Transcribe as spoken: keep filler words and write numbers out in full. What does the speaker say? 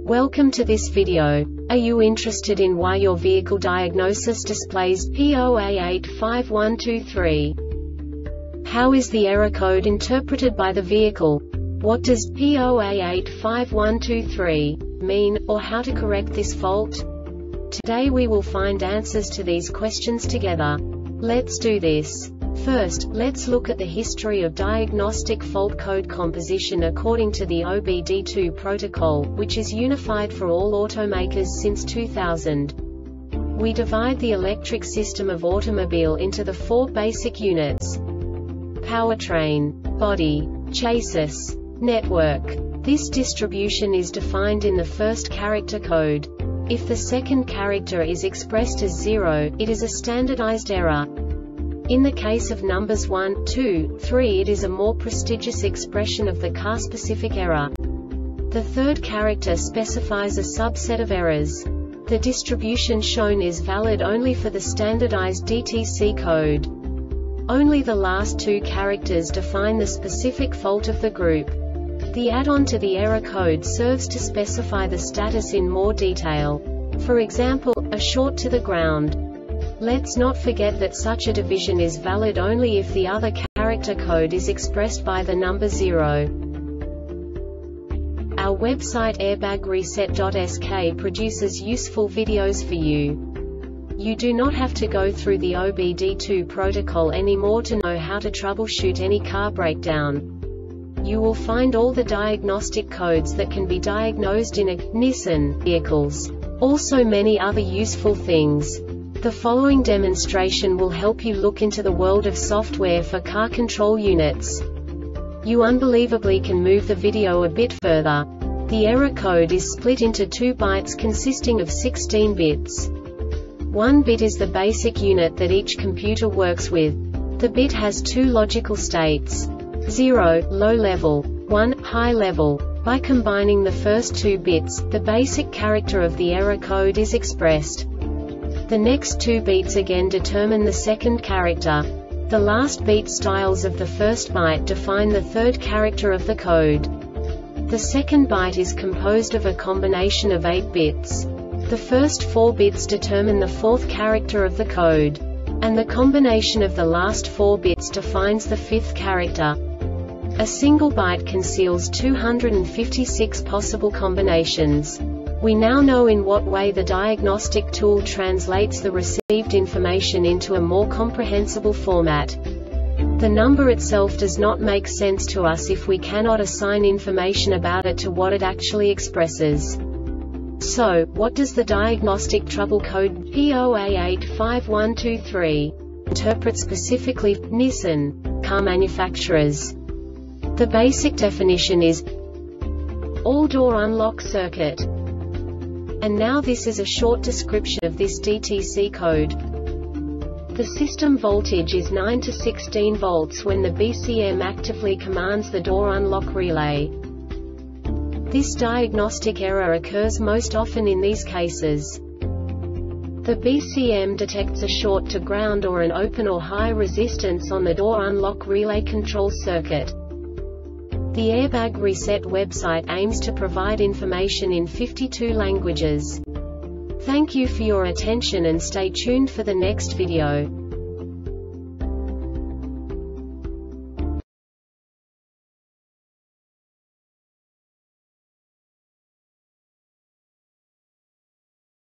Welcome to this video. Are you interested in why your vehicle diagnosis displays P zero A eight five one two three? How is the error code interpreted by the vehicle? What does P zero A eight five one two three mean, or how to correct this fault? Today we will find answers to these questions together. Let's do this. First, let's look at the history of diagnostic fault code composition according to the O B D two protocol, which is unified for all automakers since two thousand. We divide the electric system of automobile into the four basic units: powertrain, body, chassis, network. This distribution is defined in the first character code. If the second character is expressed as zero, it is a standardized error. In the case of numbers one, two, three, it is a more prestigious expression of the car-specific error. The third character specifies a subset of errors. The distribution shown is valid only for the standardized D T C code. Only the last two characters define the specific fault of the group. The add-on to the error code serves to specify the status in more detail. For example, a short to the ground. Let's not forget that such a division is valid only if the other character code is expressed by the number zero. Our website airbag reset dot S K produces useful videos for you. You do not have to go through the O B D two protocol anymore to know how to troubleshoot any car breakdown. You will find all the diagnostic codes that can be diagnosed in a Nissan vehicles. Also many other useful things. The following demonstration will help you look into the world of software for car control units. You unbelievably can move the video a bit further. The error code is split into two bytes consisting of sixteen bits. One bit is the basic unit that each computer works with. The bit has two logical states: zero, low level, one, high level. By combining the first two bits, the basic character of the error code is expressed. The next two beats again determine the second character. The last beat styles of the first byte define the third character of the code. The second byte is composed of a combination of eight bits. The first four bits determine the fourth character of the code. And the combination of the last four bits defines the fifth character. A single byte conceals two hundred fifty-six possible combinations. We now know in what way the diagnostic tool translates the received information into a more comprehensible format. The number itself does not make sense to us if we cannot assign information about it to what it actually expresses. So, what does the diagnostic trouble code P zero A eight five one two three interpret specifically for Nissan car manufacturers? The basic definition is all-door unlock circuit. And now this is a short description of this D T C code. The system voltage is nine to sixteen volts when the B C M actively commands the door unlock relay. This diagnostic error occurs most often in these cases. The B C M detects a short to ground or an open or high resistance on the door unlock relay control circuit. The Airbag Reset website aims to provide information in fifty-two languages. Thank you for your attention and stay tuned for the next video.